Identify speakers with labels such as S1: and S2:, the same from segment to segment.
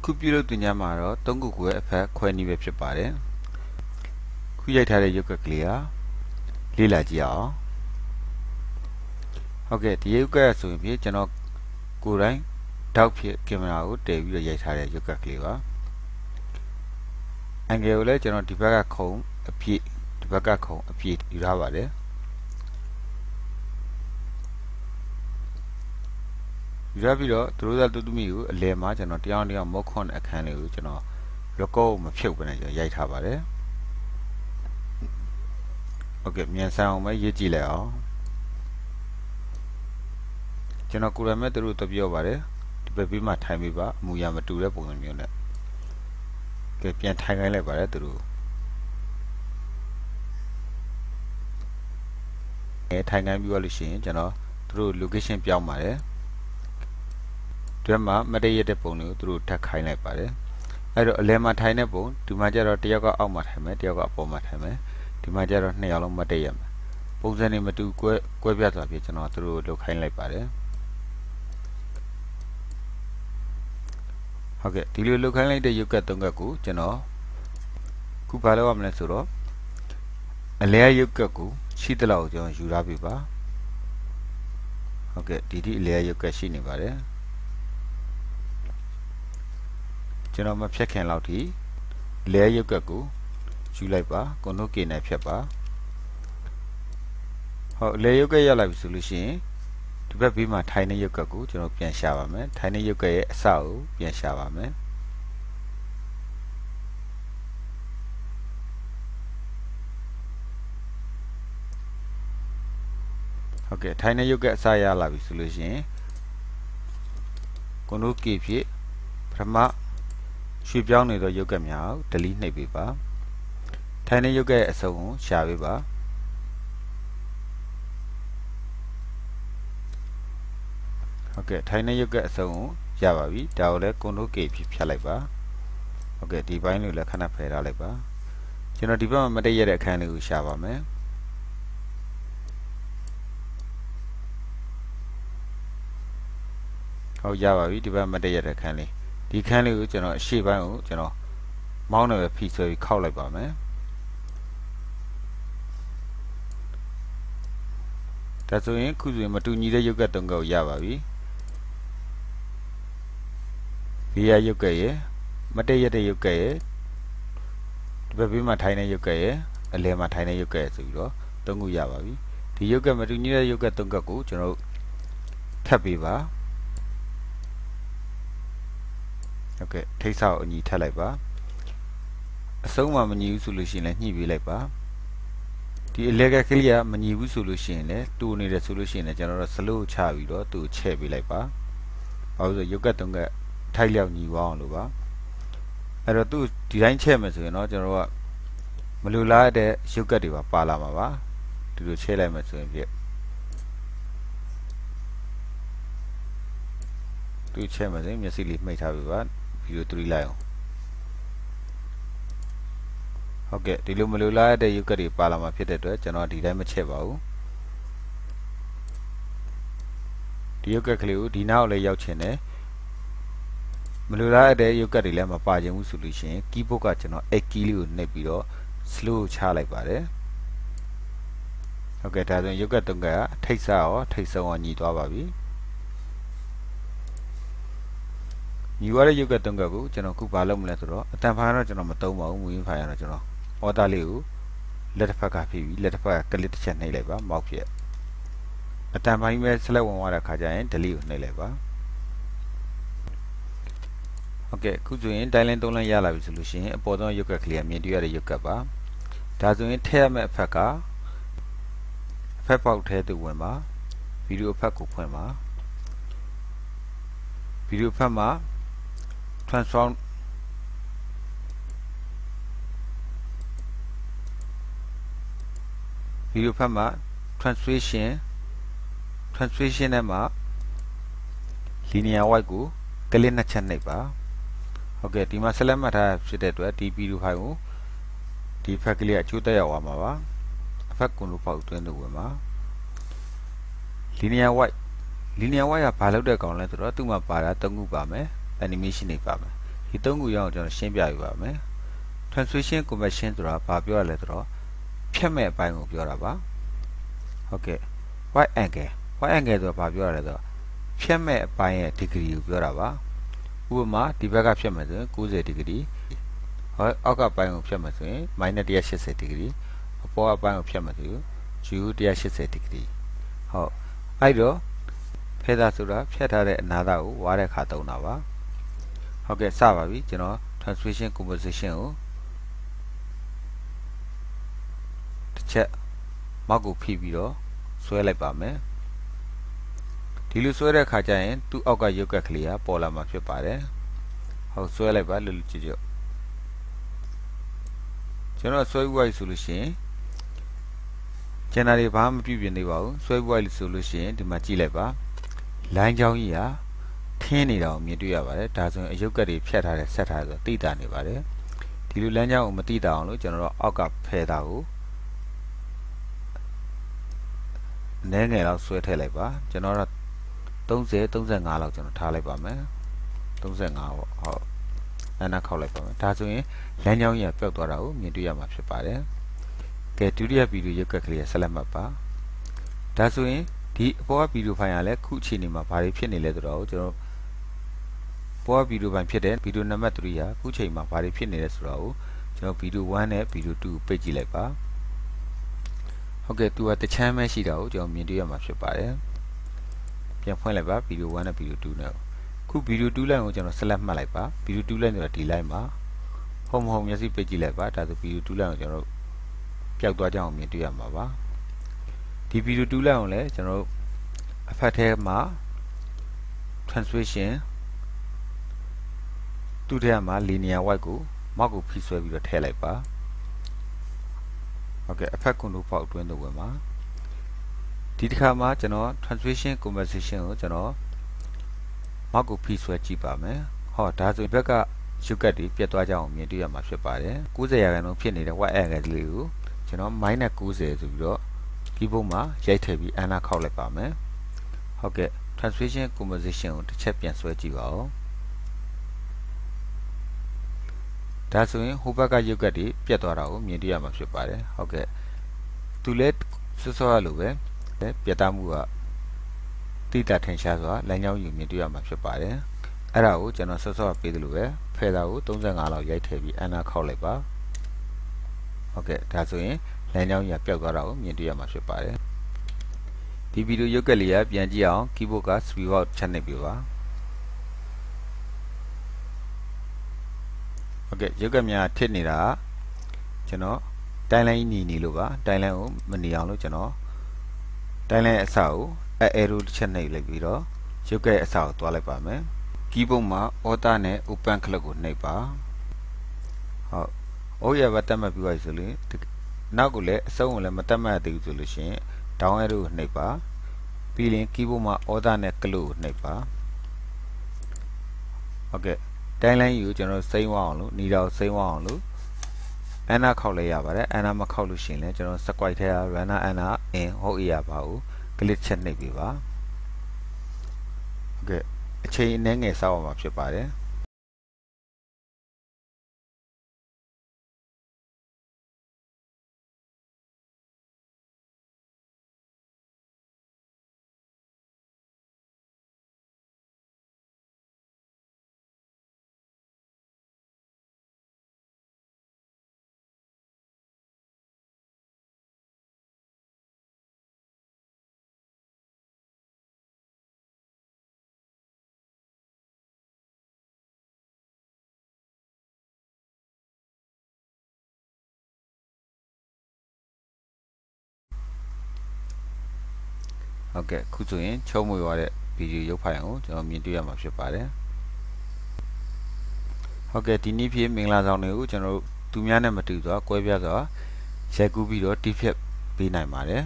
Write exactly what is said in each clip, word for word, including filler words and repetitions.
S1: ခုပြုလုပ်တင်ကြမှာတော့သုံးခုကိုအဖက်ခွဲနည်းပဲဖြစ်ပါတယ်ခုရိုက်ထားတဲ့ရုပ်ကကလေးဟာလေ့လာကြည့်အောင်ဟုတ်ကဲ့ဒီရုပ်ကဆိုရင်ကျွန်တော်ကိုယ်တိုင်တောက်ဖြစ်ကင်မရာကိုတည်ပြီးတော့ရိုက်ထားတဲ့ရုပ်ကကလေးပါအန်ဂယ်ကိုလည်းကျွန်တော်ဒီဘက်ကခုံအပြည့်ဒီဘက်ကခုံအပြည့်ယူထားပါတယ်ယူရပြီးတော့သူတို့သားတူတူမီကိုအလယ်မှာကျွန်တော်တရားတရားမော့ခွန်အခန်းလေးကိုကျွန်တော် record မဖြုတ်ဘဲနဲ့ကျွန်တော်ရိုက်ထားပါတယ်ဟုတ်ကဲ့မြန်ဆန်အောင်ပဲရေးကြည့်လိုက်အောင်ကျွန်တော်ကိုယ်တိုင်မဲ့သူတို့တပြောပါတယ်ဒီဘက်ပြီးမှထိုင်ပြီးပါအမူအရာမတူတဲ့ပုံစံမျိုးနဲ့ကဲပြန်ထိုင်ခိုင်းလိုက်ပါတယ်သူတို့အဲထိုင်ခိုင်းပြီးလို့ရှိရင်ကျွန်တော်သူတို့ location ပြောင်းပါတယ်ဒီမှာမတည့်ရတဲ့ပုံတွေကိုသူတို့ထပ်ခိုင်းလိုက်ပါတယ်အဲ့တော့အလဲမှာထိုင်တဲ့ပုံဒီမှာကျတော့တယောက်ကအောက်မှာထိုင်မယ်တယောက်ကအပေါ်မှာထိုင်မယ်ဒီမှာကျတော့နှစ်ယောက်လုံးမတည့်ရမယ်ပုံစံတွေမတူကွဲကွဲပြားသွားပြီကျွန်တော်သူတို့လုပ်ခိုင်းလိုက်ပါတယ်ဟုတ်ကဲ့ဒီလိုလုပ်ခိုင်းလိုက်တဲ့ရုပ်ကသုံးကကိုကျွန်တော်ခုဘာလုပ်ရမလဲဆိုတော့အလဲရုပ်ကကိုရှိသလောက်ကျွန်တော်ယူထားပြီပါဟုတ်ကဲ့ဒီဒီအလဲရုပ်ကရှိနေပါတယ်ကျွန်တော်မဖြတ်ခင်လောက်ထိလဲရုပ်ကကိုယူလိုက်ပါကွန်ထရိုး K နဲ့ဖြတ်ပါဟုတ်လဲရုပ်ကရလာပြီဆိုလို့ရှိရင်ဒီဘက်ဘေးမှာထိုင်နေရုပ်ကကိုကျွန်တော်ပြန်ရှာပါမယ်ထိုင်နေရုပ်ကရဲ့အစကိုပြန်ရှာပါမယ်ဟုတ်ကဲ့ထိုင်နေရုပ်ကအစရလာပြီဆိုလို့ရှိရင်ကွန်ထရိုး K ဖြင့်ပထမရွှေ့ပြောင်းနေသောရုပ်ကများကို delete နှိပ်ပေးပါထိုင်နေရုပ်ရဲ့အစုံကိုရှာပေးပါဟုတ်ကဲ့ထိုင်နေရုပ်ကအစုံကိုရပါပြီဒါကိုလည်း control K ဖြဖြတ်လိုက်ပါဟုတ်ကဲ့ဒီဘိုင်းလေးကိုလည်းခဏဖယ်ထားလိုက်ပါကျွန်တော်ဒီဘက်မှာမတည့်ရတဲ့အခန်းလေးကိုရှာပါမယ်ဟုတ်ရပါပြီဒီဘက်မတည့်ရတဲ့အခန်းလေးဒီခန်းလေးကိုကျွန်တော်အရှေ့ပိုင်းကိုကျွန်တော်မောင်းနဲ့ဖိဆွဲပြီးခောက်လိုက်ပါမယ်ဒါဆိုရင်ခုဆိုရင်မတူညီတဲ့ရုပ်ကသုံးကကိုရပါပြီဘေးရရုပ်ကရဲ့မတည့်ရတဲ့ရုပ်ကရဲ့ဒီဘက်ဘေးမှာထိုင်တဲ့ရုပ်ကရဲ့အလယ်မှာထိုင်တဲ့ရုပ်ကရဲ့ဆိုပြီးတော့သုံးခုရပါပြီဒီရုပ်ကမတူညီတဲ့ရုပ်ကသုံးကကိုကျွန်တော်ထပ်ပေးပါဟုတ်ကဲ့ထိတ်ဆောက်အညီထပ်လိုက်ပါအဆုံးမှမညီဘူးဆိုလို့ရှိရင်လည်းညှိပေးလိုက်ပါဒီအလဲကကလေးကမညီဘူးဆိုလို့ရှိရင်လည်းတူနေတယ်ဆိုလို့ရှိရင်လည်းကျွန်တော်တို့ slow ချပြီးတော့သူ့ချဲ့ပေးလိုက်ပါဘာလို့ဆိုရုပ်ကတုံးကထိုက်လျောက်ညီအောင်လို့ပါအဲ့တော့သူ့ဒီတိုင်းချဲ့မယ်ဆိုရင်တော့ကျွန်တော်တို့ကမလိုလားတဲ့ရုပ်ကတွေပါပါလာမှာပါဒီလိုချဲ့လိုက်မယ်ဆိုရင်ပြသူ့ချဲ့မယ်ဆိုရင်မျက်စိလေးမှိတ်ထားပြီပါဗီဒီယိုသုံးလိုက်အောင်ဟုတ်ကဲ့ဒီလိုမလိုလားတဲ့ရုပ်ကတွေပါလာမှာဖြစ်တဲ့အတွက်ကျွန်တော်ဒီတိုင်းမချက်ပါဘူးဒီရုပ်ကကလေးကိုဒီနောက်လည်းရောက်ချင်တယ်မလိုလားတဲ့ရုပ်ကတွေလည်းမပါချင်ဘူးဆိုလို့ရှိရင် keyboard ကကျွန်တော်အဲ့ key လေးကိုနှိပ်ပြီးတော့ slow ချလိုက်ပါတယ်ဟုတ်ကဲ့ဒါဆိုရင်ရုပ်ကသုံးကထိတ်ဆရောထိတ်ဆုံးအောင်ညီသွားပါပြီညီရတဲ့ရုပ်ကသုံးကကိုကျွန်တော်ခုဘာလုပ်မလဲဆိုတော့အတန်ဖိုင်တော့ကျွန်တော်မသုံးပါဘူးမူရင်းဖိုင်ရတော့ကျွန်တော်အော်တာလေးကိုလက်တစ်ဖက်ကဖြည့်ပြီးလက်တစ်ဖက်ကကလစ်တစ်ချက်နှိပ်လိုက်ပါမောက်ဖြစ်အတန်ပိုင်းပဲ select ဝင်သွားတဲ့ခါကျရင် delete ကိုနှိပ်လိုက်ပါဟုတ်ကဲ့ခုဆိုရင်တိုင်းလင်းသုံးလင်းရလာပြီဆိုလို့ရှိရင်အပေါ်ဆုံးရုပ်ကကလေးမြင်တွေ့ရတဲ့ရုပ်ကပါဒါဆိုရင်ထည့်ရမယ့်အဖက်ကအဖက်ပေါက်ထဲသို့ဝင်ပါဗီဒီယိုအဖက်ကိုဖွင့်ပါဗီဒီယိုဖက်မှာ transformဗီဒီယိုဖက်မှာ translation translation နဲ့မှာ linear white ကိုကလစ်နှစ်ချက်နှိပ်ပါဟုတ်ကဲ့ဒီမှာ select မှတ်ထားဖြစ်တဲ့အတွက်ဒီဗီဒီယိုဖိုင်ကိုဒီဖက်ကလေးအချိုးတက်ရောက်သွားမှာပါအဖက်ကွန်လိုပေါက်တွင်းသို့ဝင်ပါ linear white linear white ကဘာလုပ်တဲ့ကောင်လဲဆိုတော့သူ့မှာပါတာသုံးခုပါမယ် animation တွေပါမယ်ဒီသုံးခုရအောင်ကျွန်တော်ရှင်းပြပြပါမယ် translation conversion ဆိုတာဘာပြောရလဲဆိုတော့ဖြတ်မဲ့အပိုင်းကိုပြောတာပါဟုတ်ကဲ့ white angle white angle ဆိုတာဘာပြောရလဲဆိုတော့ဖြတ်မဲ့အပိုင်းရဲ့ degree ကိုပြောတာပါဥပမာဒီဘက်ကဖြတ်မယ်ဆိုရင်ninety ဒီဂရီဟောအောက်ကပိုင်းကိုဖြတ်မယ်ဆိုရင် minus one eighty ဒီဂရီအပေါ်အပိုင်းကိုဖြတ်မယ်ဆိုရင် u one eighty ဒီဂရီဟုတ်အဲ့တော့ဖဲသားဆိုတာဖြတ်ထားတဲ့အနာသားကိုဝါတဲ့ခါသုံးတာပါဟုတ်ကဲ့စပါပြီကျွန်တော် translation composition ကိုတစ်ချက်မောက်ကိုဖိပြီးတော့ဆွဲလိုက်ပါမယ်ဒီလိုဆွဲတဲ့ခါကျရင်သူ့အောက်ကရုပ်ကက်ကလေးကပေါ်လာမှာဖြစ်ပါတယ်ဟုတ်ဆွဲလိုက်ပါလွတ်လွတ်ကျွတ်ကျွတ်ကျွန်တော်ဆွဲပြီးဆိုလို့ရှိရင်ကျန်တာတွေဘာမှမပြုပြင်သေးပါဘူးဆွဲပြီးလို့ဆိုလို့ရှိရင်ဒီမှာကြည့်လိုက်ပါလိုင်းချောင်းကြီးဟာထင်းနေတာကိုမြင်တွေ့ရပါတယ်ဒါဆိုရင်အရုပ်ကက်တွေဖြတ်ထားတဲ့ဆက်ထားဆိုတော့တိတာနေပါတယ်ဒီလိုလမ်းကြောင်းကိုမတိတာအောင်လို့ကျွန်တော်တို့အောက်ကဖယ်တာကိုနည်းငယ်လောက်ဆွဲထည့်လိုက်ပါကျွန်တော်တို့thirty thirty-fiveလောက်ကျွန်တော်ထားလိုက်ပါမယ်thirty-fiveပေါ့ဟုတ်အနာခောက်လိုက်ပါမယ်ဒါဆိုရင်လမ်းကြောင်းကြီးပျောက်သွားတာကိုမြင်တွေ့ရမှာဖြစ်ပါတယ်ကဲဒုတိယဗီဒီယိုရုပ်ကက်ကလေးဆက်လက်မှတ်ပါဒါဆိုရင်ဒီအပေါ်ကဗီဒီယိုဖိုင်ကလည်းခုအခြေအနေမှာဘာတွေဖြစ်နေလဲဆိုတော့ကျွန်တော်ပေါ်ကဗီဒီယိုဖိုင်ဖြစ်တဲ့ဗီဒီယိုနံပါတ်threeဟာခုချိန်မှာဘာတွေဖြစ်နေလဲဆိုတော့ကျွန်တော်ဗီဒီယိုoneနဲ့ဗီဒီယိုtwoပိတ်ကြည့်လိုက်ပါဟုတ်ကဲ့သူကတချမ်းပဲရှိတာကိုကျွန်တော်မြင်တွေ့ရမှာဖြစ်ပါတယ်ပြန်ဖွင့်လိုက်ပါဗီဒီယိုoneနဲ့ဗီဒီယိုtwoနဲ့ခုဗီဒီယိုtwo လိုင်းကိုကျွန်တော်ဆက်လက်မှတ်လိုက်ပါဗီဒီယိုtwoလိုင်းဆိုတာဒီလိုင်းမှာဟုတ်မဟုတ်မျက်စိပိတ်ကြည့်လိုက်ပါဒါဆိုဗီဒီယိုtwoလိုင်းကိုကျွန်တော်ပျောက်သွားကြအောင်မြင်တွေ့ရမှာပါဒီဗီဒီယိုtwoလိုင်းကိုလည်းကျွန်တော်အဖက်ထဲမှာ translation သူ့ထဲမှာ linear white ကိုမောက်ကိုဖိဆွဲပြီးတော့ထည့်လိုက်ပါဟုတ်ကဲ့အဖက်ကွန်ထရိုးပေါက်အတွင်းသို့ဝင်ပါဒီတစ်ခါမှာကျွန်တော် translation conversation ကိုကျွန်တော်မောက်ကိုဖိဆွဲကြည့်ပါမယ်ဟောဒါဆိုဘက်ကရုပ်ကက်တွေပြတ်သွားကြအောင်မြင်တွေ့ရမှာဖြစ်ပါတယ်ninetyရာခိုင်နှုန်းဖြစ်နေတဲ့ white angle လေးကိုကျွန်တော် minus ninety ဆိုပြီးတော့ keyboard မှာရိုက်ထည့်ပြီးအနာခောက်လိုက်ပါမယ်ဟုတ်ကဲ့ translation composition ကိုတစ်ချက်ပြန်ဆွဲကြည့်ပါဦးဒါဆိုရင်ဟိုဘက်ကရုပ်ကက်တွေပြတ်သွားတာကိုမြင်တွေ့ရမှာဖြစ်ပါတယ်ဟုတ်ကဲ့သူလည်းစောစောလိုပဲပြတ်သားမှုကတိတာထင်ရှားစွာလမ်းကြောင်းယူမြင်တွေ့ရမှာဖြစ်ပါတယ်အဲ့ဒါကိုကျွန်တော်စောစောပေးသလိုပဲဖယ်တာကိုthirty-fiveလောက်ရိုက်ထည့်ပြီးအနာခောက်လိုက်ပါဟုတ်ကဲ့ဒါဆိုရင်လမ်းကြောင်းကြီးပျောက်သွားတာကိုမြင်တွေ့ရမှာဖြစ်ပါတယ်ဒီဗီဒီယိုရုပ်ကက်လေးကပြန်ကြည့်အောင် keyboard က sweep out ချက်နေပြီပါဟုတ်ကဲ့ရုပ်ကက်များထစ်နေတာကျွန်တော်တိုင်းလိုင်းညီနေလို့ပါတိုင်းလိုင်းကိုမနေအောင်လို့ကျွန်တော်တိုင်းလိုင်းအစကို arrow တစ်ချက်နှိပ်လိုက်ပြီးတော့ရုပ်ကက်အစကိုတွားလိုက်ပါမယ် keyboard မှာ Alt နဲ့ Open ခလုတ်ကိုနှိပ်ပါဟုတ် အိုးရပါတက်မှတ်ပြီးပါဆိုရင်နောက်ကိုလည်းအစုံကိုလည်းမတက်မှတ်သေးဘူးဆိုလို့ရှိရင် down arrow ကိုနှိပ်ပါပြီးရင် keyboard မှာ Alt နဲ့ ခလုတ်ကိုနှိပ်ပါဟုတ်ကဲ့တိုင်းလိုင်းကိုကျွန်တော်စိမ့်ဝအောင်လို့နီတာကိုစိမ့်ဝအောင်လို့အနာခောက်လိုက်ရပါတယ်အနာမခောက်လို့ရှိရင်လည်းကျွန်တော် square ထဲက runner anna in ဟုတ်ရပါဘူး click ချက်နှိပ်ပြီးပါဟုတ်ကဲ့အချိန်အနည်းငယ်စောင့်အောင်မှာဖြစ်ပါတယ်ဟုတ်ကဲ့ခုဆိုရင်ချုံးမွေသွားတဲ့ဗီဒီယိုရုပ်ဖိုင်ကိုကျွန်တော်မြင်တွေ့ရမှာဖြစ်ပါတယ်ဟုတ်ကဲ့ဒီနေ့ဖြစ်မင်္ဂလာဆောင်တွေကိုကျွန်တော်တို့သူများနဲ့မတူစွာကွဲပြားစွာရိုက်ကူးပြီးတော့တိဖြတ်ပေးနိုင်ပါတယ်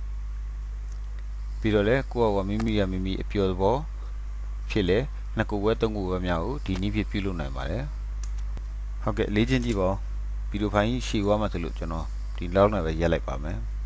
S1: ပြီးတော့လည်းကိုယ့်အကမိမိရမိမိအပျော်သဘောဖြစ်လေနှစ်ခုဝဲသုံးခုဝဲများကိုဒီနေ့ဖြစ်ပြုလုပ်နိုင်ပါတယ်ဟုတ်ကဲ့လေ့ကျင့်ကြည့်ပါဦးဗီဒီယိုဖိုင်ရှေ့သွားမှဆိုလို့ကျွန်တော်ဒီလောက်နဲ့ပဲရက်လိုက်ပါမယ်